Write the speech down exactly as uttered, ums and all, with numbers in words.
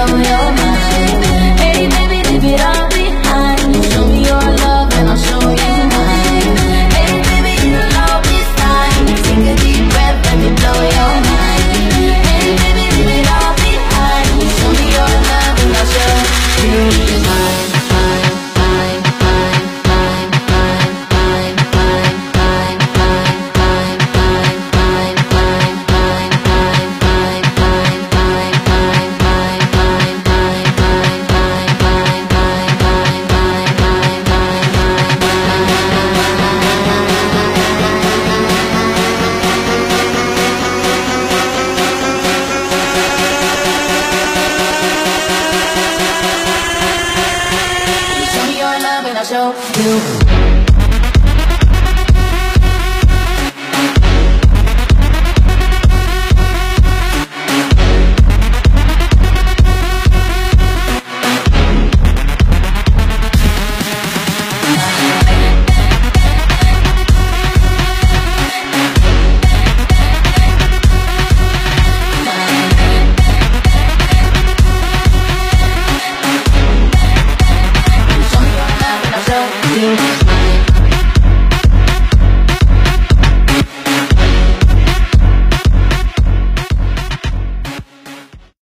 blow your mind. Hey baby, leave it all behind. Show me your love and I'll show you mine. Hey baby, it'll all be fine. Take a deep breath, let me blow your mind. Hey baby, leave it all behind. Show me your love and I'll show you mine. Show you